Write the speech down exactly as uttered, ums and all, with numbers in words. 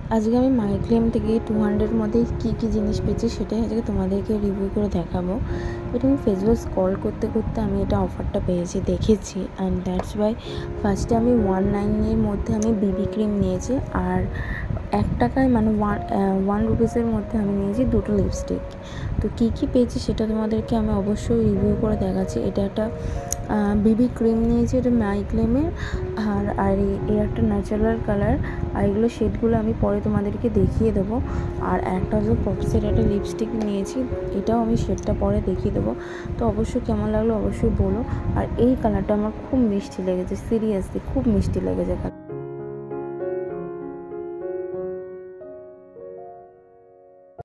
আজকে আমি মাইক্লেম থেকে টু হান্ড্রেড মধ্যে কী কী জিনিস পেয়েছি সেটাই আজকে তোমাদেরকে রিভিউ করে দেখাবো। এটা আমি ফেসবুক স্ক্রল করতে করতে আমি এটা অফারটা পেয়েছি, দেখেছি, অ্যান্ড দ্যাটস ওয়াই ফার্স্টে আমি ওয়ান নাইনের মধ্যে আমি বিবি ক্রিম নিয়েছি, আর এক টাকায় মানে ওয়ান ওয়ান রুপিসের মধ্যে আমি নিয়েছি দুটো লিপস্টিক। তো কী কী পেয়েছি সেটা তোমাদেরকে আমি অবশ্যই রিভিউ করে দেখাচ্ছি। এটা একটা বিবি ক্রিম নিয়েছি, এটা মাইক্লেমের, আর আর এর একটা ন্যাচারাল কালার, আর এগুলো শেডগুলো আমি পরে তোমাদেরকে দেখিয়ে দেবো। আর একটা হচ্ছে পপসের একটা লিপস্টিক নিয়েছি, এটাও আমি শেডটা পরে দেখিয়ে দেবো। তো অবশ্যই কেমন লাগলো অবশ্যই বলো। আর এই কালারটা আমার খুব মিষ্টি লেগেছে, সিরিয়াসলি খুব মিষ্টি লেগেছে।